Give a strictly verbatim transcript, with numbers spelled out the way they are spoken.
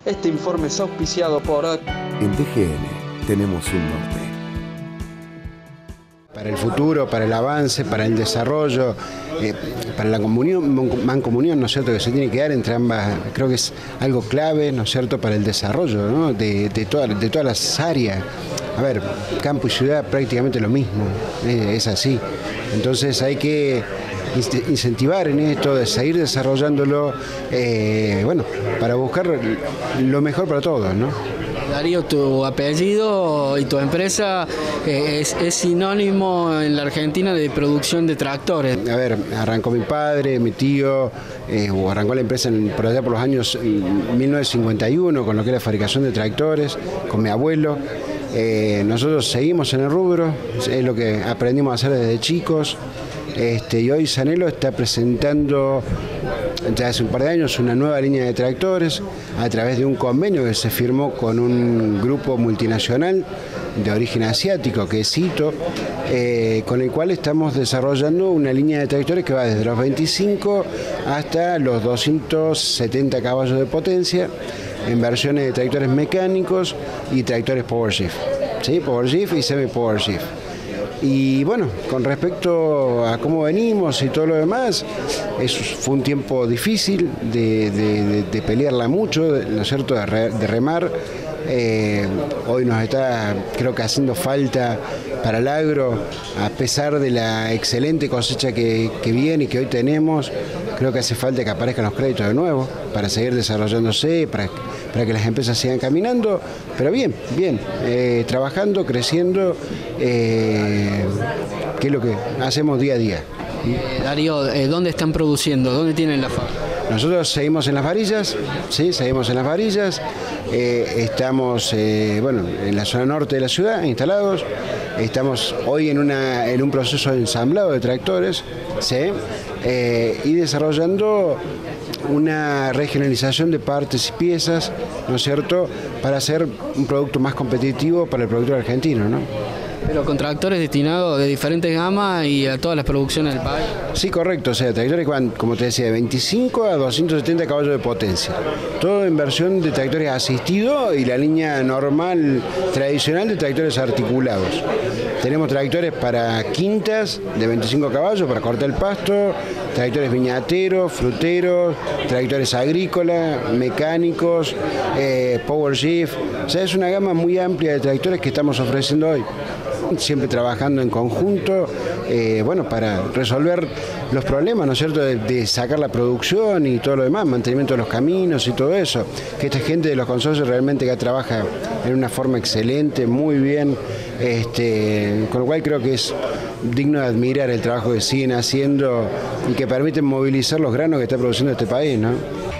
Este informe es auspiciado por... En D G N tenemos un norte. Para el futuro, para el avance, para el desarrollo, eh, para la comunión, mancomunión, ¿no es cierto?, que se tiene que dar entre ambas, creo que es algo clave, ¿no es cierto?, para el desarrollo, ¿no?, de, de, toda, de todas las áreas. A ver, campo y ciudad prácticamente lo mismo, eh, es así. Entonces hay que incentivar en esto, de seguir desarrollándolo, eh, bueno, para buscar lo mejor para todos, ¿no? Darío, tu apellido y tu empresa eh, es, es sinónimo en la Argentina de producción de tractores. A ver, arrancó mi padre, mi tío, eh, o arrancó la empresa en, por allá por los años mil novecientos cincuenta y uno, con lo que es la fabricación de tractores, con mi abuelo. Eh, nosotros seguimos en el rubro, es lo que aprendimos a hacer desde chicos. Este, y hoy Sanelo está presentando ya hace un par de años una nueva línea de tractores a través de un convenio que se firmó con un grupo multinacional de origen asiático que es Ito, eh, con el cual estamos desarrollando una línea de tractores que va desde los veinticinco hasta los doscientos setenta caballos de potencia en versiones de tractores mecánicos y tractores Power Shift, ¿sí? Power Shift y Semi Power Shift. Y bueno, con respecto a cómo venimos y todo lo demás, es, fue un tiempo difícil de, de, de, de pelearla mucho, ¿no es cierto?, de, re, de remar. Eh, hoy nos está, creo que haciendo falta para el agro, a pesar de la excelente cosecha que, que viene y que hoy tenemos, creo que hace falta que aparezcan los créditos de nuevo para seguir desarrollándose, para, para que las empresas sigan caminando, pero bien, bien, eh, trabajando, creciendo, eh, que es lo que hacemos día a día. Eh, Darío, eh, ¿dónde están produciendo? ¿Dónde tienen la fábrica? Nosotros seguimos en las varillas, sí, seguimos en las varillas, eh, estamos eh, bueno, en la zona norte de la ciudad instalados, estamos hoy en, una, en un proceso de ensamblado de tractores, ¿sí? eh, y desarrollando una regionalización de partes y piezas, ¿no es cierto?, para hacer un producto más competitivo para el productor argentino, ¿no? Pero con tractores destinados de diferentes gamas y a todas las producciones del país. Sí, correcto, o sea, tractores que van, como te decía, de veinticinco a doscientos setenta caballos de potencia. Todo en versión de tractores asistidos y la línea normal, tradicional de tractores articulados. Tenemos tractores para quintas de veinticinco caballos para cortar el pasto, tractores viñateros, fruteros, tractores agrícolas, mecánicos, eh, Power Shift. O sea, es una gama muy amplia de tractores que estamos ofreciendo hoy. Siempre trabajando en conjunto, eh, bueno, para resolver los problemas, ¿no es cierto?, de, de sacar la producción y todo lo demás, mantenimiento de los caminos y todo eso. Que esta gente de los consorcios realmente que trabaja en una forma excelente, muy bien, este, con lo cual creo que es digno de admirar el trabajo que siguen haciendo y que permiten movilizar los granos que está produciendo este país, ¿no?